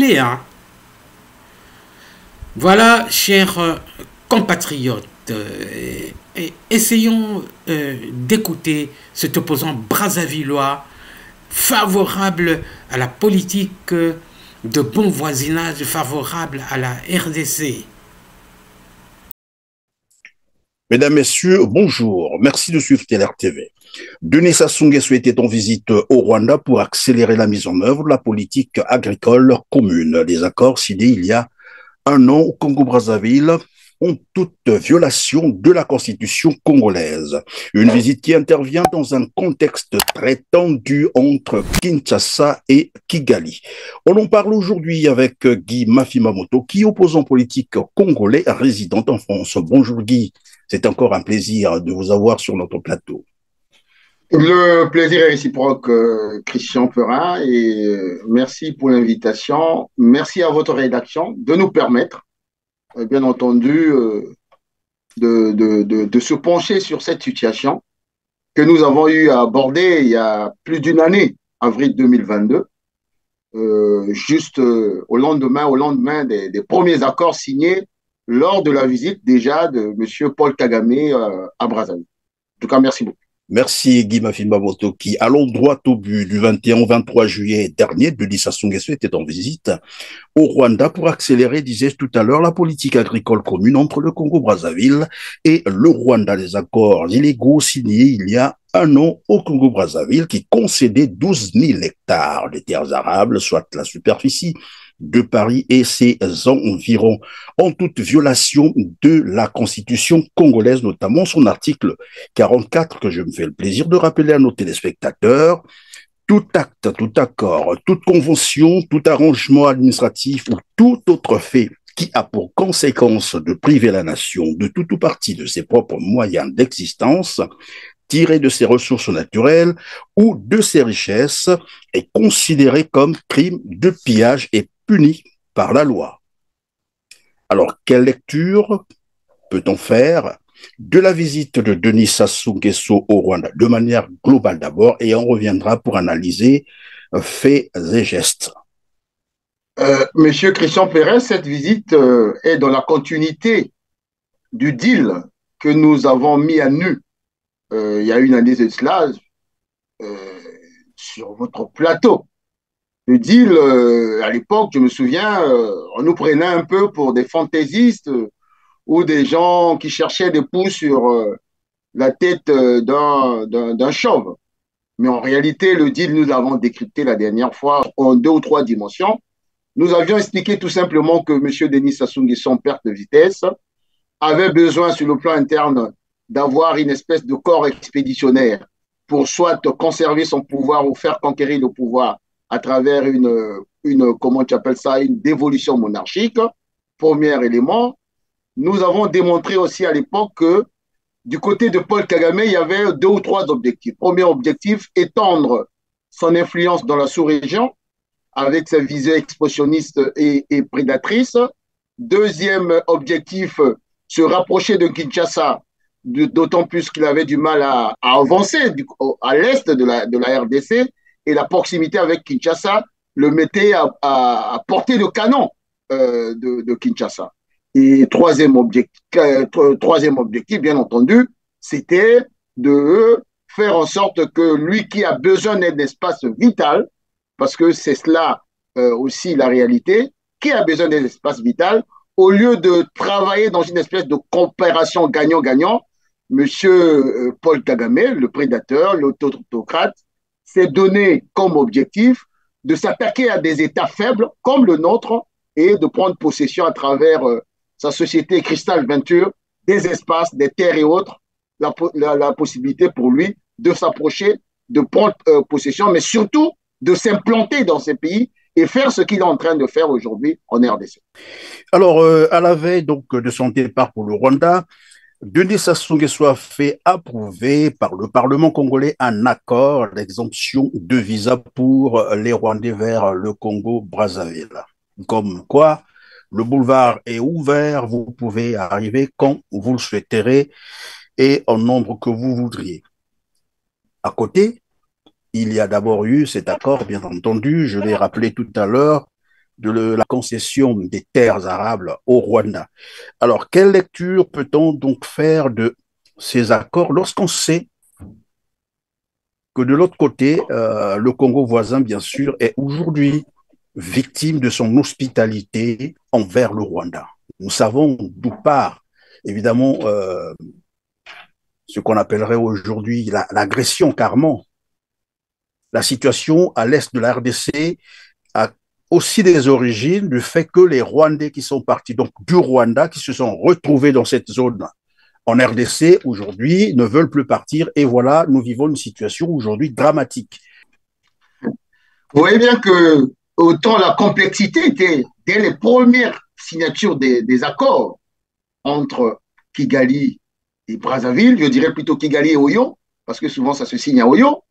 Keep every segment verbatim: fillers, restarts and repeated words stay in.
télé, hein. Voilà, chers euh, compatriotes, euh, et- essayons euh, d'écouter cet opposant brassavillois favorable à la politique euh, de bon voisinage, favorable à la R D C. Mesdames, Messieurs, bonjour. Merci de suivre T L R T V. Denis Sassou Nguesso était en visite au Rwanda pour accélérer la mise en œuvre de la politique agricole commune. Les accords signés il y a un an au Congo-Brazzaville ont toute violation de la constitution congolaise. Une visite qui intervient dans un contexte très tendu entre Kinshasa et Kigali. On en parle aujourd'hui avec Guy Mafimamoto, qui est opposant politique congolais résident en France. Bonjour Guy, c'est encore un plaisir de vous avoir sur notre plateau. Le plaisir est réciproque, euh, Christian Perrin, et euh, merci pour l'invitation. Merci à votre rédaction de nous permettre, euh, bien entendu, euh, de, de, de, de se pencher sur cette situation que nous avons eu à aborder il y a plus d'une année, avril deux mille vingt-deux, euh, juste euh, au lendemain, au lendemain des, des premiers accords signés lors de la visite déjà de M. Paul Kagame euh, à Brazzaville. En tout cas, merci beaucoup. Merci Guy Mafimamoto qui, allons droit au but, du vingt et un au vingt-trois juillet dernier, Denis Sassou Nguesso était en visite au Rwanda pour accélérer, disais-je tout à l'heure, la politique agricole commune entre le Congo-Brazzaville et le Rwanda. Les accords illégaux signés il y a un an au Congo-Brazzaville qui concédait douze mille hectares de terres arables, soit la superficie de Paris et ses environs, en toute violation de la constitution congolaise, notamment son article quarante-quatre, que je me fais le plaisir de rappeler à nos téléspectateurs. Tout acte, tout accord, toute convention, tout arrangement administratif ou tout autre fait qui a pour conséquence de priver la nation de tout ou partie de ses propres moyens d'existence, tirés de ses ressources naturelles ou de ses richesses, est considéré comme crime de pillage et puni par la loi. Alors, quelle lecture peut-on faire de la visite de Denis Sassou Nguesso au Rwanda, de manière globale d'abord, et on reviendra pour analyser faits et gestes. Euh, Monsieur Christian Perrin, cette visite euh, est dans la continuité du deal que nous avons mis à nu euh, il y a une année de cela euh, sur votre plateau. Le deal, euh, à l'époque, je me souviens, euh, on nous prenait un peu pour des fantaisistes euh, ou des gens qui cherchaient des pouces sur euh, la tête euh, d'un d'un d'un chauve. Mais en réalité, le deal, nous l'avons décrypté la dernière fois en deux ou trois dimensions. Nous avions expliqué tout simplement que M. Denis Sassou Nguesso, en perte de vitesse, avait besoin sur le plan interne d'avoir une espèce de corps expéditionnaire pour soit conserver son pouvoir ou faire conquérir le pouvoir à travers une, une comment tu appelles ça, une dévolution monarchique. Premier élément. Nous avons démontré aussi à l'époque que du côté de Paul Kagame, il y avait deux ou trois objectifs. Premier objectif, étendre son influence dans la sous-région avec sa visée expansionniste et, et prédatrice. Deuxième objectif, se rapprocher de Kinshasa, d'autant plus qu'il avait du mal à, à avancer du, à l'est de la, de la R D C, et la proximité avec Kinshasa le mettait à, à, à portée de canon euh, de, de Kinshasa. Et troisième objectif, euh, troisième objectif, bien entendu, c'était de faire en sorte que lui qui a besoin d'un espace vital, parce que c'est cela euh, aussi la réalité, qui a besoin d'un espace vital, au lieu de travailler dans une espèce de coopération gagnant-gagnant, Monsieur Paul Kagame, le prédateur, l'autocrate, s'est donné comme objectif de s'attaquer à des États faibles comme le nôtre et de prendre possession à travers euh, sa société Crystal Venture des espaces, des terres et autres, la, la, la possibilité pour lui de s'approcher, de prendre euh, possession, mais surtout de s'implanter dans ces pays et faire ce qu'il est en train de faire aujourd'hui en R D C. Alors, euh, à la veille donc, de son départ pour le Rwanda, Denis Sassou Nguesso a fait approuver par le Parlement congolais un accord d'exemption de visa pour les Rwandais vers le Congo-Brazzaville. Comme quoi, le boulevard est ouvert, vous pouvez arriver quand vous le souhaiterez et en nombre que vous voudriez. À côté, il y a d'abord eu cet accord, bien entendu, je l'ai rappelé tout à l'heure, de le, la concession des terres arables au Rwanda. Alors, quelle lecture peut-on donc faire de ces accords lorsqu'on sait que de l'autre côté, euh, le Congo voisin, bien sûr, est aujourd'hui victime de son hospitalité envers le Rwanda. Nous savons d'où part, évidemment, euh, ce qu'on appellerait aujourd'hui l'agression, la, carrément. La situation à l'est de la R D C a aussi des origines du fait que les Rwandais qui sont partis donc du Rwanda, qui se sont retrouvés dans cette zone en R D C aujourd'hui, ne veulent plus partir. Et voilà, nous vivons une situation aujourd'hui dramatique. Vous voyez bien que autant la complexité était dès les premières signatures des, des accords entre Kigali et Brazzaville, je dirais plutôt Kigali et Oyo, parce que souvent ça se signe à Oyo,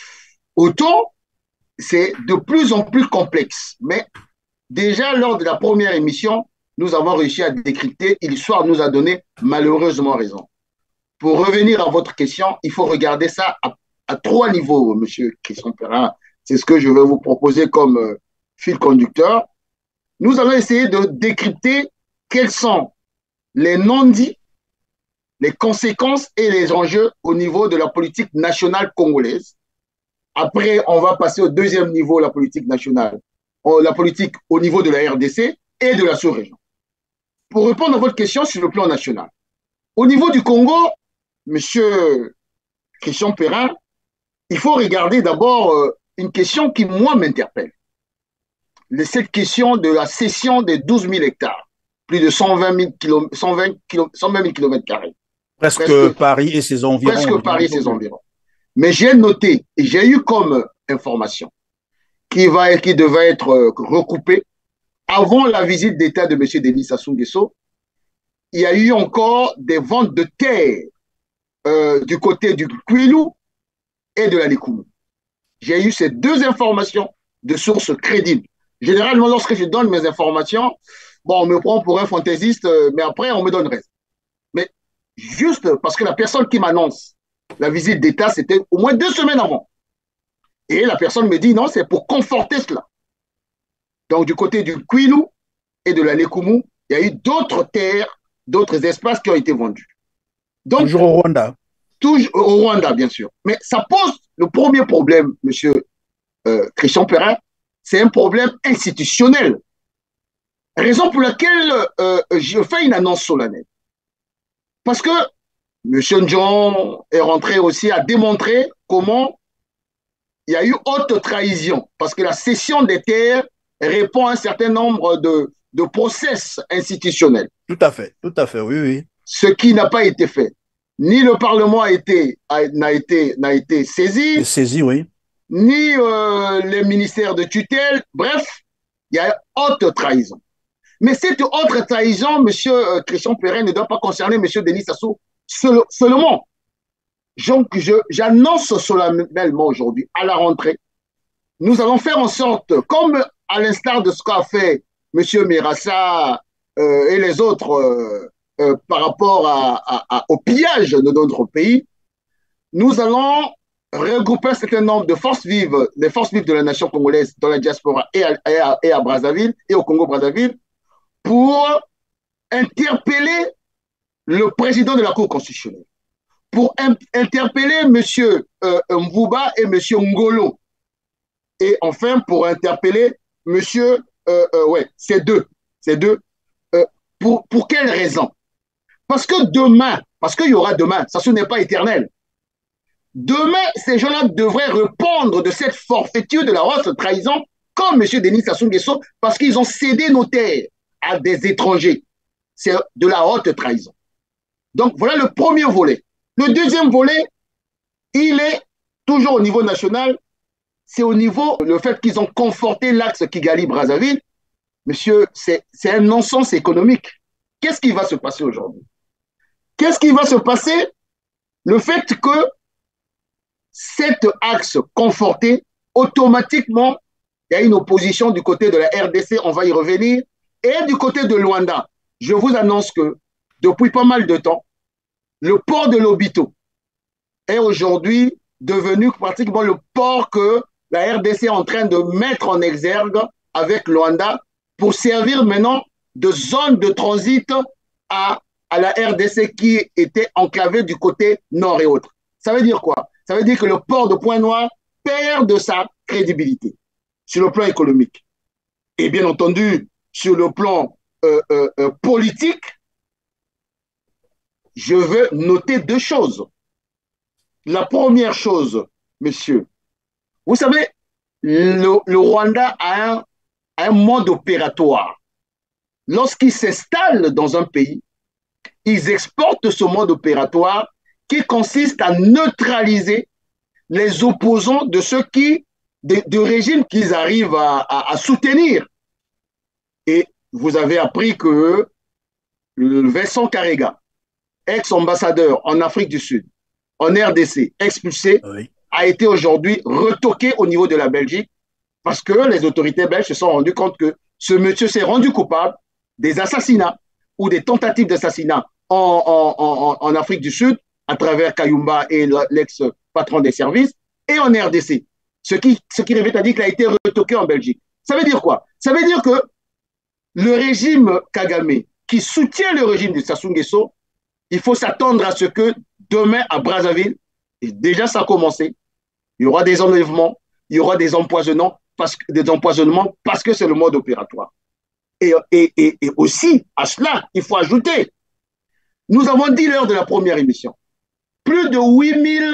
autant c'est de plus en plus complexe. Mais déjà lors de la première émission, nous avons réussi à décrypter et l'histoire nous a donné malheureusement raison. Pour revenir à votre question, il faut regarder ça à, à trois niveaux, monsieur Christian Perrin. C'est ce que je vais vous proposer comme euh, fil conducteur. Nous allons essayer de décrypter quels sont les non-dits, les conséquences et les enjeux au niveau de la politique nationale congolaise. Après, on va passer au deuxième niveau, la politique nationale, la politique au niveau de la R D C et de la sous-région. Pour répondre à votre question sur le plan national, au niveau du Congo, monsieur Christian Perrin, il faut regarder d'abord euh, une question qui, moi, m'interpelle. Cette question de la cession des douze mille hectares, plus de cent vingt mille kilomètres carrés. Presque, presque Paris et ses environs. Presque Paris et ses environs. Mais j'ai noté et j'ai eu comme information qui, va, qui devait être recoupée avant la visite d'État de M. Denis Sassou Nguesso. Il y a eu encore des ventes de terre euh, du côté du Kwilu et de la Likoumou. J'ai eu ces deux informations de sources crédibles. Généralement, lorsque je donne mes informations, bon, on me prend pour un fantaisiste, mais après, on me donne raison. Mais juste parce que la personne qui m'annonce la visite d'État, c'était au moins deux semaines avant. Et la personne me dit, non, c'est pour conforter cela. Donc, du côté du Kwilu et de la Likoumou, il y a eu d'autres terres, d'autres espaces qui ont été vendus. Donc, toujours au Rwanda. Toujours au Rwanda, bien sûr. Mais ça pose le premier problème, monsieur euh, Christian Perrin, c'est un problème institutionnel. Raison pour laquelle euh, je fais une annonce solennelle. Parce que M. John est rentré aussi à démontrer comment il y a eu haute trahison. Parce que la cession des terres répond à un certain nombre de, de process institutionnels. Tout à fait, tout à fait, oui, oui. Ce qui n'a pas été fait. Ni le Parlement n'a été, été, été saisi. Saisi, oui. Ni euh, les ministères de tutelle. Bref, il y a haute trahison. Mais cette haute trahison, M. Euh, Christian Perrin, ne doit pas concerner M. Denis Sassou seul, seulement. Donc, j'annonce solennellement aujourd'hui, à la rentrée, nous allons faire en sorte, comme à l'instar de ce qu'a fait M. Mirassa euh, et les autres euh, euh, par rapport à, à, à, au pillage de notre pays, nous allons regrouper un certain nombre de forces vives, les forces vives de la nation congolaise dans la diaspora et à, et à, et à Brazzaville et au Congo-Brazzaville pour interpeller le président de la Cour constitutionnelle, pour interpeller M. Euh, Mvouba et M. Ngolo, et enfin pour interpeller M. Euh, euh, ouais, ces deux, ces deux. Euh, pour, pour quelle raison? Parce que demain, parce qu'il y aura demain, ça ce n'est pas éternel. Demain, ces gens-là devraient répondre de cette forfaiture de la haute trahison comme M. Denis Sassou Nguesso parce qu'ils ont cédé nos terres à des étrangers. C'est de la haute trahison. Donc, voilà le premier volet. Le deuxième volet, il est toujours au niveau national, c'est au niveau, le fait qu'ils ont conforté l'axe Kigali-Brazzaville. Monsieur, c'est un non-sens économique. Qu'est-ce qui va se passer aujourd'hui? Qu'est-ce qui va se passer? Le fait que cet axe conforté, automatiquement, il y a une opposition du côté de la R D C, on va y revenir, et du côté de Luanda. Je vous annonce que depuis pas mal de temps, le port de Lobito est aujourd'hui devenu pratiquement le port que la R D C est en train de mettre en exergue avec Luanda pour servir maintenant de zone de transit à, à la R D C qui était enclavée du côté nord et autres. Ça veut dire quoi? Ça veut dire que le port de Pointe-Noire perd de sa crédibilité sur le plan économique. Et bien entendu, sur le plan euh, euh, euh, politique, je veux noter deux choses. La première chose, monsieur, vous savez, le, le Rwanda a un, a un mode opératoire. Lorsqu'ils s'installent dans un pays, ils exportent ce mode opératoire qui consiste à neutraliser les opposants de ceux qui, de, de régimes qu'ils arrivent à, à, à soutenir. Et vous avez appris que Vincent Karega, ex-ambassadeur en Afrique du Sud, en R D C, expulsé, oui, a été aujourd'hui retoqué au niveau de la Belgique parce que les autorités belges se sont rendues compte que ce monsieur s'est rendu coupable des assassinats ou des tentatives d'assassinat en, en, en, en Afrique du Sud à travers Kayumba et l'ex-patron des services et en R D C. Ce qui, ce qui revient à dire qu'il a été retoqué en Belgique. Ça veut dire quoi? Ça veut dire que le régime Kagame qui soutient le régime de Sassou Nguesso, il faut s'attendre à ce que demain à Brazzaville, et déjà ça a commencé, il y aura des enlèvements, il y aura des empoisonnements parce que, des empoisonnements parce que c'est le mode opératoire. Et, et, et, et aussi, à cela, il faut ajouter, nous avons dit lors de la première émission, plus de huit mille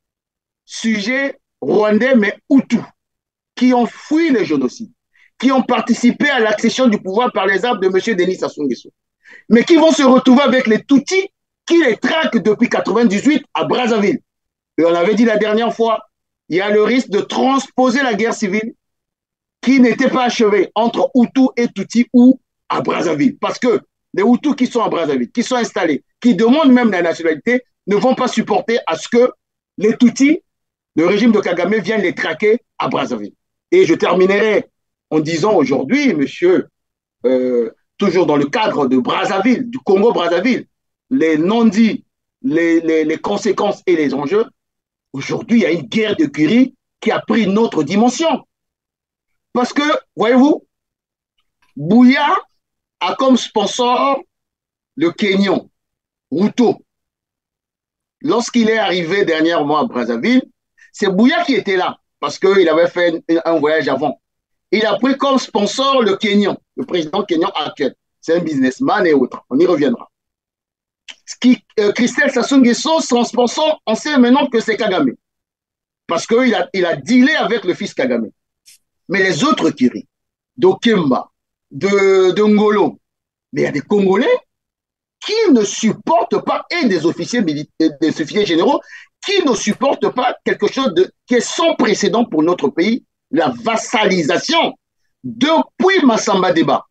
sujets rwandais, mais hutus, qui ont fui le génocide, qui ont participé à l'accession du pouvoir par les armes de M. Denis Sassou Nguesso, mais qui vont se retrouver avec les Tutsis qui les traquent depuis mille neuf cent quatre-vingt-dix-huit à Brazzaville. Et on avait dit la dernière fois, il y a le risque de transposer la guerre civile qui n'était pas achevée entre Hutus et Tutsis ou à Brazzaville. Parce que les Hutus qui sont à Brazzaville, qui sont installés, qui demandent même la nationalité, ne vont pas supporter à ce que les Tutsis, le régime de Kagame, vienne les traquer à Brazzaville. Et je terminerai en disant aujourd'hui, monsieur, euh, toujours dans le cadre de Brazzaville, du Congo-Brazzaville, les non-dits, les, les, les conséquences et les enjeux, aujourd'hui, il y a une guerre de Curie qui a pris une autre dimension. Parce que, voyez-vous, Bouya a comme sponsor le Kenyan, Ruto. Lorsqu'il est arrivé dernièrement à Brazzaville, c'est Bouya qui était là, parce qu'il avait fait un, un voyage avant. Il a pris comme sponsor le Kenyan, le président kenyan actuel. C'est un businessman et autres. On y reviendra. Ce qui, euh, Christelle Sassou Nguesso, son sponsor, on sait maintenant que c'est Kagame. Parce qu'il a, il a dealé avec le fils Kagame. Mais les autres Kiri, d'Okemba, de, de Ngolo, mais il y a des Congolais qui ne supportent pas, et des officiers, des officiers généraux, qui ne supportent pas quelque chose de, qui est sans précédent pour notre pays, la vassalisation. Depuis Massamba Deba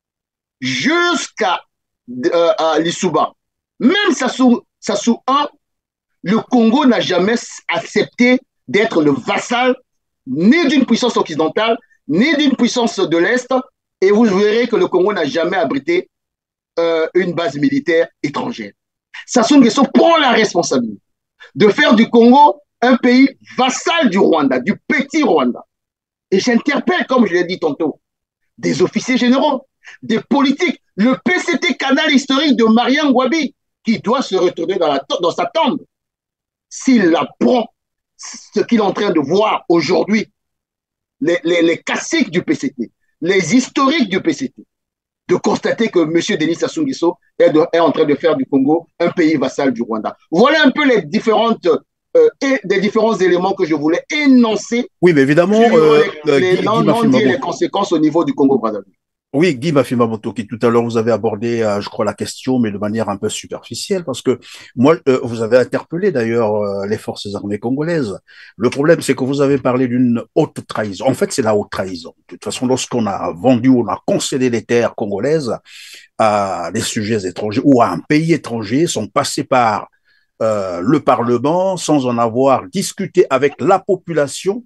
jusqu'à euh, Lissouba, même Sassou, Sassou un, le Congo n'a jamais accepté d'être le vassal ni d'une puissance occidentale, ni d'une puissance de l'Est, et vous verrez que le Congo n'a jamais abrité euh, une base militaire étrangère. Sassou Nguesso prend la responsabilité de faire du Congo un pays vassal du Rwanda, du petit Rwanda. Et j'interpelle, comme je l'ai dit tantôt, des officiers généraux, des politiques, le P C T canal historique de Mariam Gwabi, qui doit se retourner dans, la, dans sa tombe. S'il apprend ce qu'il est en train de voir aujourd'hui, les, les, les classiques du P C T, les historiques du P C T, de constater que M. Denis Sassou Nguesso est, de, est en train de faire du Congo un pays vassal du Rwanda. Voilà un peu les différentes euh, et des différents éléments que je voulais énoncer. Oui, mais évidemment, sur euh, les, les, Guy, non, Guy non les conséquences au niveau du Congo-Brazzaville. Oui, Guy Bafimamoto, qui tout à l'heure vous avez abordé, euh, je crois, la question, mais de manière un peu superficielle, parce que moi, euh, vous avez interpellé d'ailleurs euh, les forces armées congolaises. Le problème, c'est que vous avez parlé d'une haute trahison. En fait, c'est la haute trahison. De toute façon, lorsqu'on a vendu, on a concédé les terres congolaises à des sujets étrangers ou à un pays étranger, sont passés par euh, le Parlement sans en avoir discuté avec la population,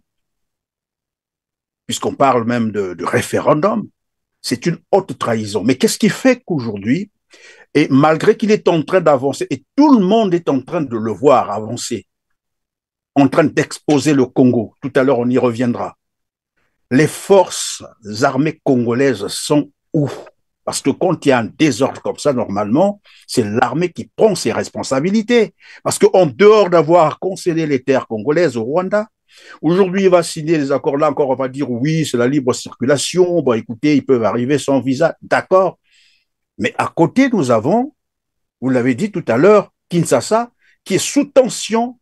puisqu'on parle même de, de référendum. C'est une haute trahison. Mais qu'est-ce qui fait qu'aujourd'hui, et malgré qu'il est en train d'avancer, et tout le monde est en train de le voir avancer, en train d'exposer le Congo, tout à l'heure on y reviendra, les forces armées congolaises sont où? Parce que quand il y a un désordre comme ça, normalement, c'est l'armée qui prend ses responsabilités. Parce qu'en dehors d'avoir concédé les terres congolaises au Rwanda, aujourd'hui, il va signer les accords là encore, on va dire oui, c'est la libre circulation, bon écoutez, ils peuvent arriver sans visa, d'accord. Mais à côté, nous avons, vous l'avez dit tout à l'heure, Kinshasa, qui est sous tension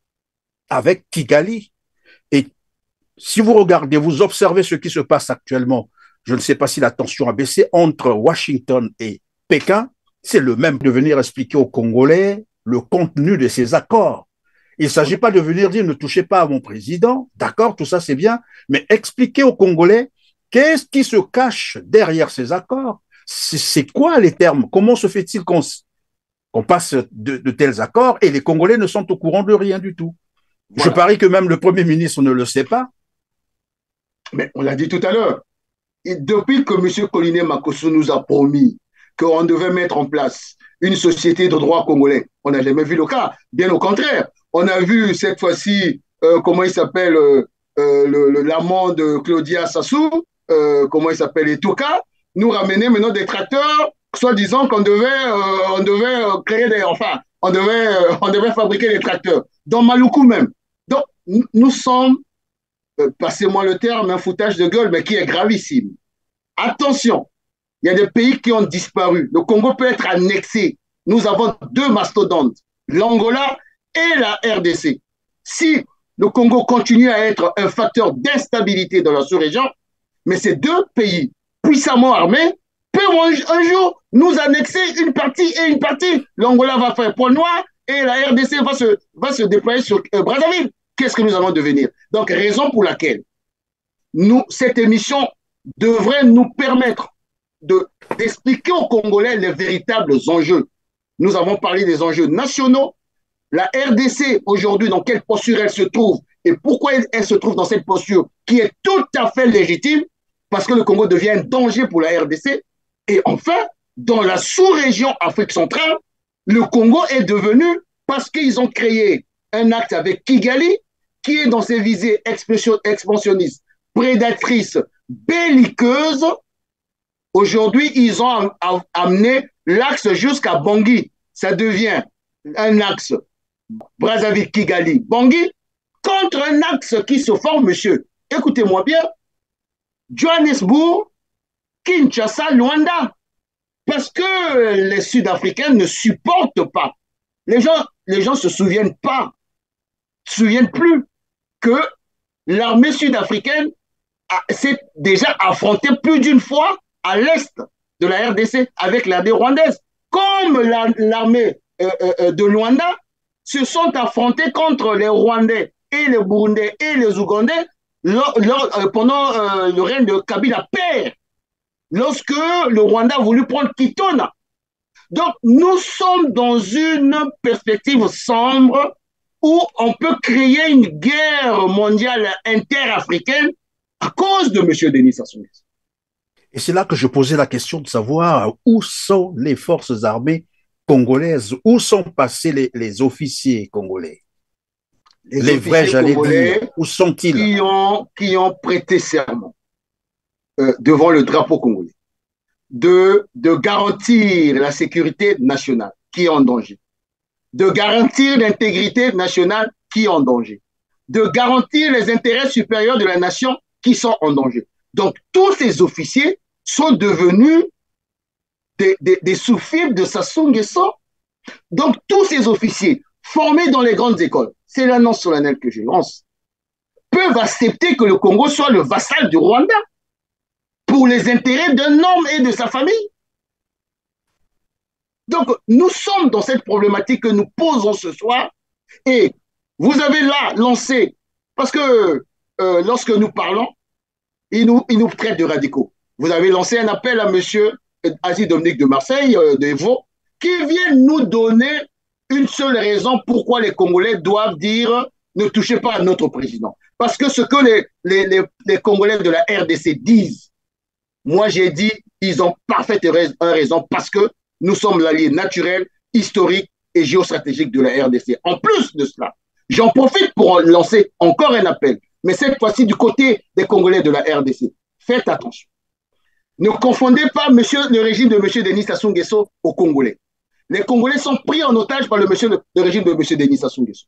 avec Kigali. Et si vous regardez, vous observez ce qui se passe actuellement, je ne sais pas si la tension a baissé entre Washington et Pékin, c'est le même de venir expliquer aux Congolais le contenu de ces accords. Il ne s'agit pas de venir dire ne touchez pas à mon président, d'accord, tout ça c'est bien, mais expliquer aux Congolais qu'est-ce qui se cache derrière ces accords. C'est quoi les termes? Comment se fait-il qu'on qu'on passe de, de tels accords et les Congolais ne sont au courant de rien du tout? Voilà. Je parie que même le Premier ministre ne le sait pas. Mais on l'a dit tout à l'heure. Depuis que M. Collinet Makosso nous a promis qu'on devait mettre en place une société de droit congolais, on n'a jamais vu le cas. Bien au contraire. On a vu cette fois-ci, euh, comment il s'appelle, euh, euh, l'amant de Claudia Sassou, euh, comment il s'appelle, Etouka, nous ramener maintenant des tracteurs, soi-disant qu'on devait, euh, on devait créer des, enfin, on devait, euh, on devait fabriquer des tracteurs, dans Maluku même. Donc, nous sommes, euh, passez-moi le terme, un foutage de gueule, mais qui est gravissime. Attention, il y a des pays qui ont disparu. Le Congo peut être annexé. Nous avons deux mastodontes, l'Angola et la R D C. Si le Congo continue à être un facteur d'instabilité dans la sous-région, mais ces deux pays puissamment armés peuvent un jour nous annexer une partie et une partie. L'Angola va faire pôle noir et la R D C va se, va se déployer sur euh, Brazzaville. Qu'est-ce que nous allons devenir? Donc, raison pour laquelle nous, cette émission devrait nous permettre de, d'expliquer aux Congolais les véritables enjeux. Nous avons parlé des enjeux nationaux. La R D C, aujourd'hui, dans quelle posture elle se trouve et pourquoi elle, elle se trouve dans cette posture qui est tout à fait légitime, parce que le Congo devient un danger pour la R D C. Et enfin, dans la sous-région Afrique centrale, le Congo est devenu, parce qu'ils ont créé un acte avec Kigali, qui est dans ses visées expansionnistes, prédatrices, belliqueuses. Aujourd'hui, ils ont amené l'axe jusqu'à Bangui. Ça devient un axe Brazzaville-Kigali, Bangui, contre un axe qui se forme, monsieur. Écoutez-moi bien, Johannesburg, Kinshasa, Luanda. Parce que les Sud-Africains ne supportent pas. Les gens les gens se souviennent pas, se souviennent plus que l'armée sud-africaine s'est déjà affrontée plus d'une fois à l'est de la R D C avec l'armée rwandaise. Comme l'armée euh, euh, de Luanda se sont affrontés contre les Rwandais et les Burundais et les Ougandais lors, lors, euh, pendant euh, le règne de Kabila père, lorsque le Rwanda a voulu prendre Kitona. Donc, nous sommes dans une perspective sombre où on peut créer une guerre mondiale interafricaine à cause de M. Denis Sassou Nguesso. Et c'est là que je posais la question de savoir où sont les forces armées congolaises, où sont passés les, les officiers congolais. Les, les vrais, j'allais dire, où sont-ils? Qui ont, qui ont prêté serment euh, devant le drapeau congolais. De, de garantir la sécurité nationale qui est en danger, de garantir l'intégrité nationale qui est en danger, de garantir les intérêts supérieurs de la nation qui sont en danger. Donc, tous ces officiers sont devenus des, des, des sous-fifres de Sassou Nguesso. Donc, tous ces officiers formés dans les grandes écoles, c'est l'annonce solennelle que je lance, peuvent accepter que le Congo soit le vassal du Rwanda pour les intérêts d'un homme et de sa famille. Donc, nous sommes dans cette problématique que nous posons ce soir et vous avez là lancé, parce que euh, lorsque nous parlons, ils nous, ils nous traitent de radicaux. Vous avez lancé un appel à M. Aziz Dominique de Marseille, euh, de Evo, qui vient nous donner une seule raison pourquoi les Congolais doivent dire ne touchez pas à notre président. Parce que ce que les, les, les, les Congolais de la R D C disent, moi, j'ai dit, ils ont parfaitement raison parce que nous sommes l'allié naturel, historique et géostratégique de la R D C. En plus de cela, j'en profite pour lancer encore un appel, mais cette fois-ci du côté des Congolais de la R D C. Faites attention. Ne confondez pas monsieur, le régime de M. Denis Sassou Nguesso aux Congolais. Les Congolais sont pris en otage par le, monsieur, le régime de M. Denis Sassou Nguesso.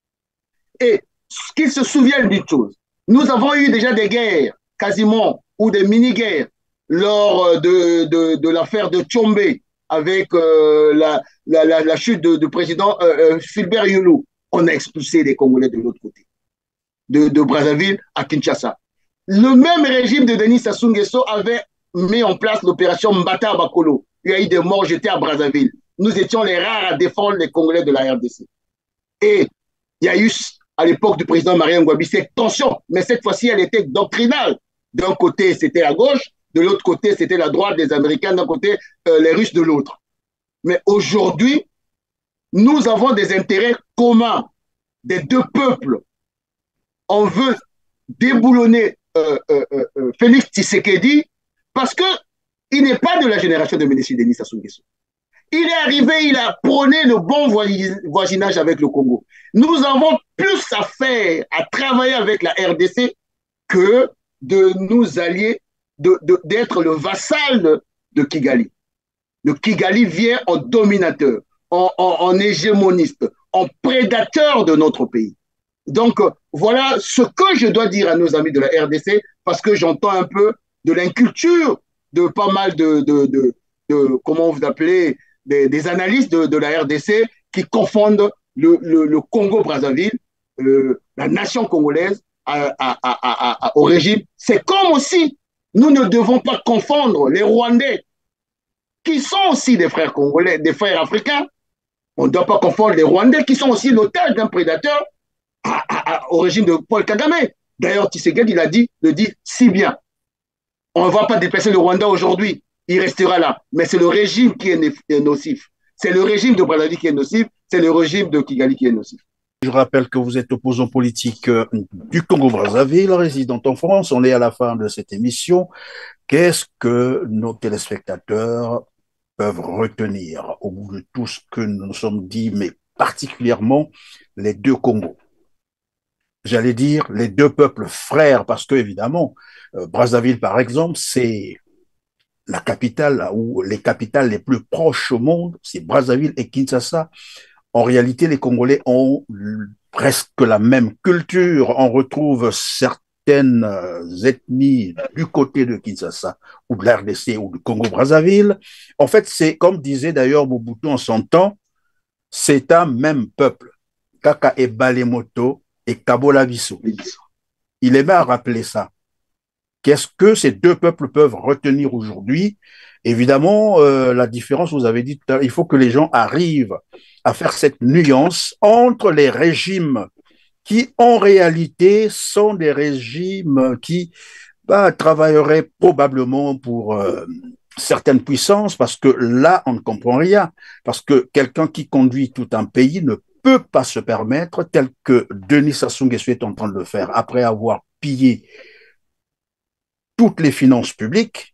Et qu'ils se souviennent d'une chose, nous avons eu déjà des guerres, quasiment, ou des mini-guerres, lors de, de, de l'affaire de Tchombe, avec euh, la, la, la, la chute du président euh, Fulbert Youlou. On a expulsé les Congolais de l'autre côté, de, de Brazzaville à Kinshasa. Le même régime de Denis Sassou Nguesso avait mis en place l'opération Mbata Bakolo. Il y a eu des morts jetés à Brazzaville. Nous étions les rares à défendre les Congolais de la R D C. Et il y a eu, à l'époque du président Marien Ngouabi, cette tension, mais cette fois-ci, elle était doctrinale. D'un côté, c'était la gauche, de l'autre côté, c'était la droite des Américains, d'un côté, euh, les Russes de l'autre. Mais aujourd'hui, nous avons des intérêts communs des deux peuples. On veut déboulonner euh, euh, euh, Félix Tshisekedi parce qu'il n'est pas de la génération de M. Denis Sassou Nguesso. Il est arrivé, il a prôné le bon voisinage avec le Congo. Nous avons plus à faire, à travailler avec la R D C que de nous allier, d'être de, de, le vassal de, de Kigali. Le Kigali vient en dominateur, en, en, en hégémoniste, en prédateur de notre pays. Donc, voilà ce que je dois dire à nos amis de la R D C, parce que j'entends un peu de l'inculture de pas mal de, de, de, de comment vous appelez, des, des analystes de, de la R D C qui confondent le, le, le Congo-Brazzaville, euh, la nation congolaise à, à, à, à, à, au régime. C'est comme aussi, nous ne devons pas confondre les Rwandais, qui sont aussi des frères congolais, des frères africains. On ne doit pas confondre les Rwandais, qui sont aussi l'otage d'un prédateur à, à, à, au régime de Paul Kagame. D'ailleurs, Tshisekedi, il a dit, le dit si bien. On ne va pas déplacer le Rwanda aujourd'hui. Il restera là. Mais c'est le régime qui est nocif. C'est le régime de Brazzaville qui est nocif. C'est le régime de Kigali qui est nocif. Je rappelle que vous êtes opposant politique du Congo-Brazzaville, résident en France. On est à la fin de cette émission. Qu'est-ce que nos téléspectateurs peuvent retenir au bout de tout ce que nous nous sommes dit, mais particulièrement les deux Congos? J'allais dire les deux peuples frères, parce que évidemment, euh, Brazzaville, par exemple, c'est la capitale, ou les capitales les plus proches au monde, c'est Brazzaville et Kinshasa. En réalité, les Congolais ont presque la même culture. On retrouve certaines ethnies du côté de Kinshasa, ou de l'R D C, ou du Congo-Brazzaville. En fait, c'est comme disait d'ailleurs Mobutu en son temps, c'est un même peuple. Kaka et Balemoto et Kabola Bisso. Il aimait à rappeler ça. Qu'est-ce que ces deux peuples peuvent retenir aujourd'hui? Évidemment, euh, la différence, vous avez dit tout à l'heure, il faut que les gens arrivent à faire cette nuance entre les régimes qui, en réalité, sont des régimes qui bah, travailleraient probablement pour euh, certaines puissances, parce que là, on ne comprend rien. Parce que quelqu'un qui conduit tout un pays ne peut pas se permettre, tel que Denis Sassou Nguesso est en train de le faire, après avoir pillé toutes les finances publiques,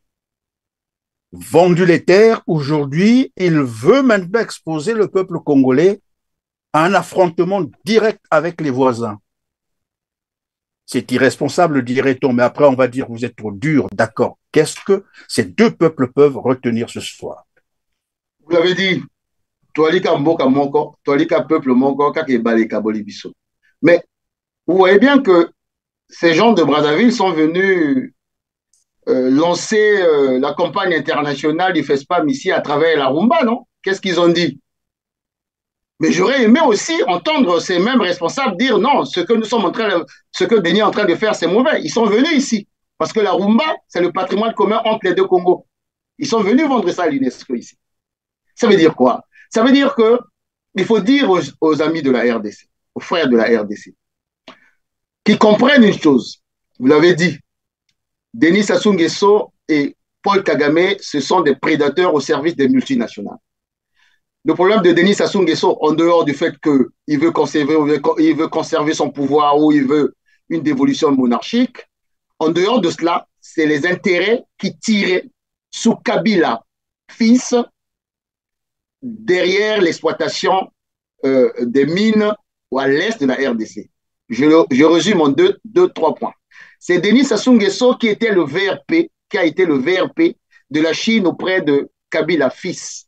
vendu les terres, aujourd'hui, il veut maintenant exposer le peuple congolais à un affrontement direct avec les voisins. C'est irresponsable, dirait-on, mais après on va dire vous êtes trop dur, d'accord. Qu'est-ce que ces deux peuples peuvent retenir ce soir? Vous l'avez dit, Toalika Mboka Moko, Toalika Peuple Moko, Kakebale Kaboli Bisso. Mais vous voyez bien que ces gens de Brazzaville sont venus euh, lancer euh, la campagne internationale du FESPAM ici à travers la rumba, non? Qu'est-ce qu'ils ont dit? Mais j'aurais aimé aussi entendre ces mêmes responsables dire non, ce que nous sommes en train de, ce que Denis est en train de faire, c'est mauvais. Ils sont venus ici parce que la rumba, c'est le patrimoine commun entre les deux Congos. Ils sont venus vendre ça à l'UNESCO ici. Ça veut dire quoi? Ça veut dire que il faut dire aux, aux amis de la R D C, aux frères de la R D C, qu'ils comprennent une chose. Vous l'avez dit, Denis Sassou Nguesso et Paul Kagame, ce sont des prédateurs au service des multinationales. Le problème de Denis Sassou Nguesso, en dehors du fait qu'il veut conserver, il veut conserver son pouvoir ou il veut une dévolution monarchique, en dehors de cela, c'est les intérêts qui tiraient sous Kabila, fils, derrière l'exploitation euh, des mines ou à l'est de la R D C. Je, je résume en deux, deux, trois points. C'est Denis Sassou Nguesso qui était le V R P qui a été le V R P de la Chine auprès de Kabila fils.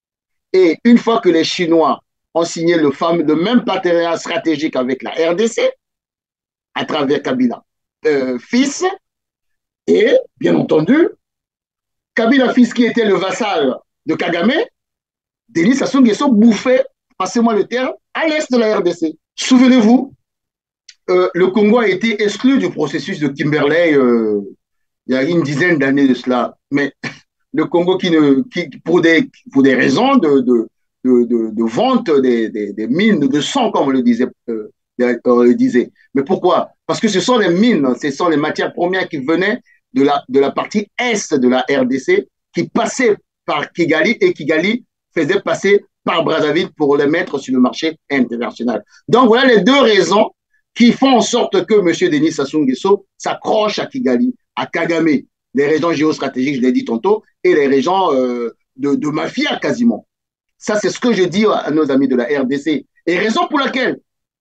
Et une fois que les Chinois ont signé le, fameux, le même partenariat stratégique avec la R D C, à travers Kabila euh, fils, et bien entendu, Kabila fils qui était le vassal de Kagame, Denis Sassou Nguesso bouffait, passez-moi le terme, à l'est de la R D C. Souvenez-vous, euh, le Congo a été exclu du processus de Kimberley euh, il y a une dizaine d'années de cela. Mais le Congo, qui ne, qui, pour, des, pour des raisons de, de, de, de, de vente des, des, des mines de sang, comme on le disait, euh, on le disait. Mais pourquoi? Parce que ce sont les mines, ce sont les matières premières qui venaient de la, de la partie est de la R D C, qui passaient par Kigali, et Kigali faisait passer par Brazzaville pour les mettre sur le marché international. Donc voilà les deux raisons qui font en sorte que M. Denis Sassou Nguesso s'accroche à Kigali, à Kagame, les régions géostratégiques, je l'ai dit tantôt, et les régions euh, de, de mafia quasiment. Ça, c'est ce que je dis à nos amis de la R D C. Et raison pour laquelle,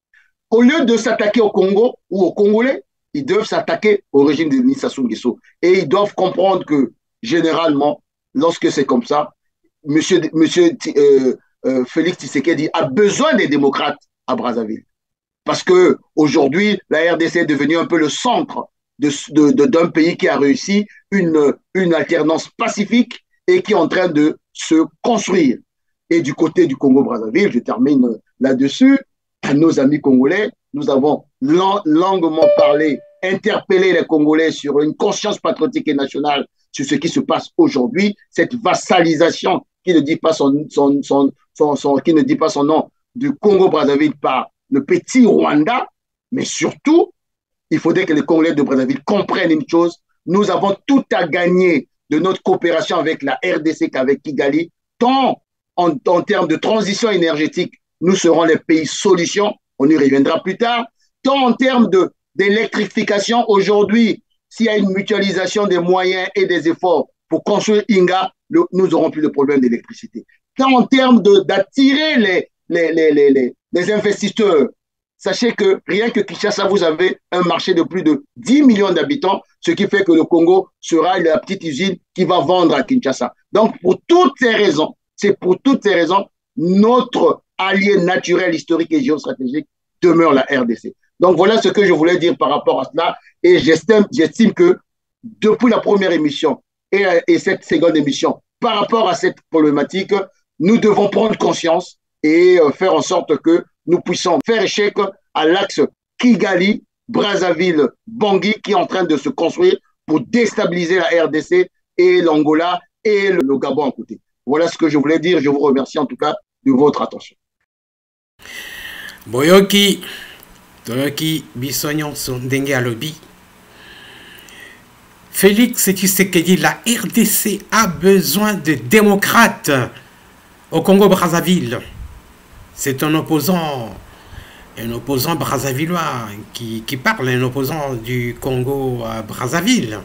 au lieu de s'attaquer au Congo ou aux Congolais, ils doivent s'attaquer au régime de Denis Sassou Nguesso. Et ils doivent comprendre que, généralement, lorsque c'est comme ça, Monsieur, monsieur euh, euh, Félix Tshisekedi a besoin des démocrates à Brazzaville. Parce qu'aujourd'hui, la R D C est devenue un peu le centre de, de, de, d'un pays qui a réussi une, une alternance pacifique et qui est en train de se construire. Et du côté du Congo-Brazzaville, je termine là-dessus, à nos amis congolais, nous avons longuement parlé, interpellé les Congolais sur une conscience patriotique et nationale sur ce qui se passe aujourd'hui, cette vassalisation qui ne dit pas son, son, son, son, son, qui ne dit pas son nom du Congo-Brazzaville par le petit Rwanda, mais surtout, il faudrait que les Congolais de Brazzaville comprennent une chose, nous avons tout à gagner de notre coopération avec la R D C qu'avec Kigali, tant en, en termes de transition énergétique, nous serons les pays solutions, on y reviendra plus tard, tant en termes de, d'électrification, aujourd'hui, s'il y a une mutualisation des moyens et des efforts pour construire Inga, le, nous n'aurons plus de problème d'électricité. Tant en termes de, d'attirer les, les, les, les, les, les investisseurs, sachez que rien que Kinshasa, vous avez un marché de plus de dix millions d'habitants, ce qui fait que le Congo sera la petite usine qui va vendre à Kinshasa. Donc, pour toutes ces raisons, c'est pour toutes ces raisons, notre allié naturel, historique et géostratégique demeure la R D C. Donc, voilà ce que je voulais dire par rapport à cela. Et j'estime, j'estime que depuis la première émission et, et cette seconde émission, par rapport à cette problématique, nous devons prendre conscience et faire en sorte que nous puissions faire échec à l'axe Kigali, Brazzaville, Bangui qui est en train de se construire pour déstabiliser la R D C et l'Angola et le, le Gabon à côté. Voilà ce que je voulais dire. Je vous remercie en tout cas de votre attention. Boyoki, Toyoki, Bissognon, Ndenge Alobi. Félix Tshisekedi, la R D C a besoin de démocrates au Congo-Brazzaville. C'est un opposant, un opposant brazzavillois qui, qui parle, un opposant du Congo à Brazzaville.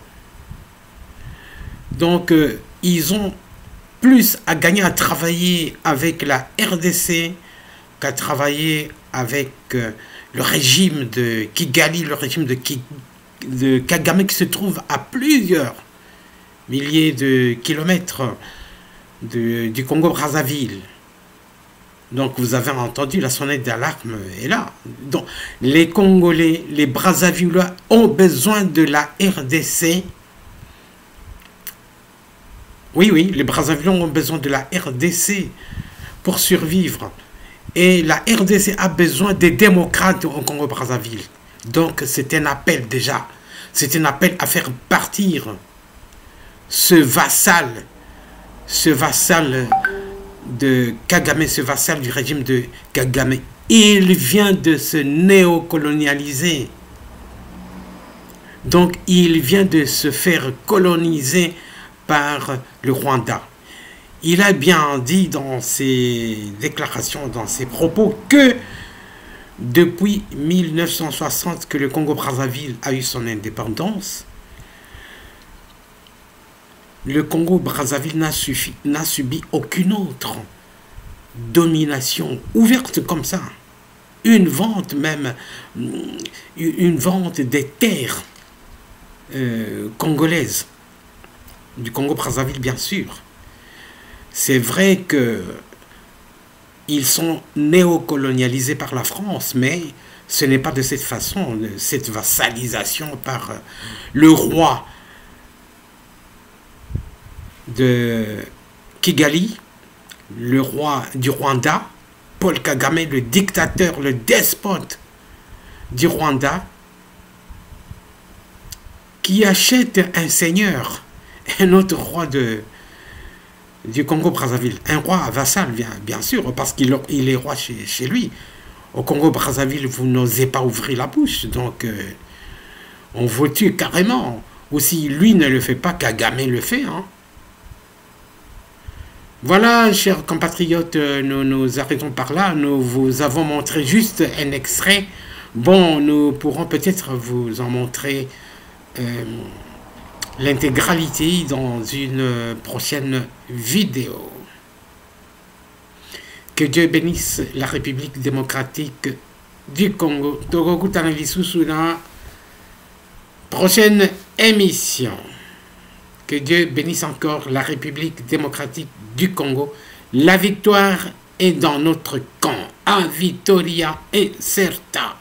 Donc, euh, ils ont plus à gagner à travailler avec la R D C qu'à travailler avec euh, le régime de Kigali, le régime de, Ki, de Kagame qui se trouve à plusieurs milliers de kilomètres de, du Congo-Brazzaville. Donc vous avez entendu, la sonnette d'alarme est là. Donc les Congolais, les Brazzavillois ont besoin de la R D C. Oui, oui, les Brazzavillois ont besoin de la R D C pour survivre. Et la R D C a besoin des démocrates au Congo-Brazzaville. Donc c'est un appel déjà. C'est un appel à faire partir ce vassal, ce vassal de Kagame, ce vassal du régime de Kagame. Il vient de se néocolonialiser. Donc il vient de se faire coloniser par le Rwanda. Il a bien dit dans ses déclarations, dans ses propos, que depuis mille neuf cent soixante que le Congo-Brazzaville a eu son indépendance, le Congo-Brazzaville n'a n'a subi aucune autre domination ouverte comme ça. Une vente même, une vente des terres euh, congolaises. du Congo-Brazzaville, bien sûr. C'est vrai que ils sont néocolonialisés par la France, mais ce n'est pas de cette façon, cette vassalisation par le roi de Kigali, le roi du Rwanda, Paul Kagame, le dictateur, le despote du Rwanda, qui achète un seigneur, un autre roi de, du Congo-Brazzaville, un roi vassal, bien, bien sûr, parce qu'il il est roi chez, chez lui. Au Congo-Brazzaville, vous n'osez pas ouvrir la bouche, donc euh, on vous tue carrément. Ou si lui ne le fait pas, Kagame le fait. Hein. Voilà, chers compatriotes, nous nous arrêtons par là. Nous vous avons montré juste un extrait. Bon, nous pourrons peut-être vous en montrer euh, l'intégralité dans une prochaine vidéo. Que Dieu bénisse la République démocratique du Congo. Sous la prochaine émission. Que Dieu bénisse encore la République démocratique du Congo. La victoire est dans notre camp. A Victoria et Certa.